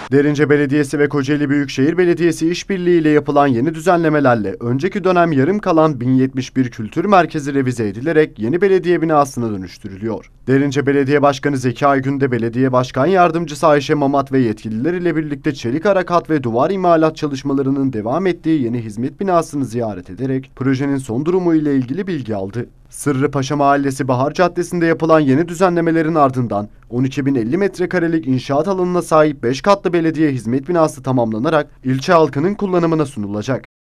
Derince Belediyesi ve Kocaeli Büyükşehir Belediyesi işbirliğiyle yapılan yeni düzenlemelerle önceki dönem yarım kalan 1071 Kültür Merkezi revize edilerek yeni belediye binasına dönüştürülüyor. Derince Belediye Başkanı Zeki Aygün de Belediye Başkan Yardımcısı Ayşe Mamat ve yetkililer ile birlikte çelik harakat ve duvar imalat çalışmalarının devam ettiği yeni hizmet binasını ziyaret ederek projenin son durumu ile ilgili bilgi aldı. Sırrıpaşa Mahallesi Bahar Caddesi'nde yapılan yeni düzenlemelerin ardından 12.050 metrekarelik inşaat alanına sahip 5 katlı belediye hizmet binası tamamlanarak ilçe halkının kullanımına sunulacak.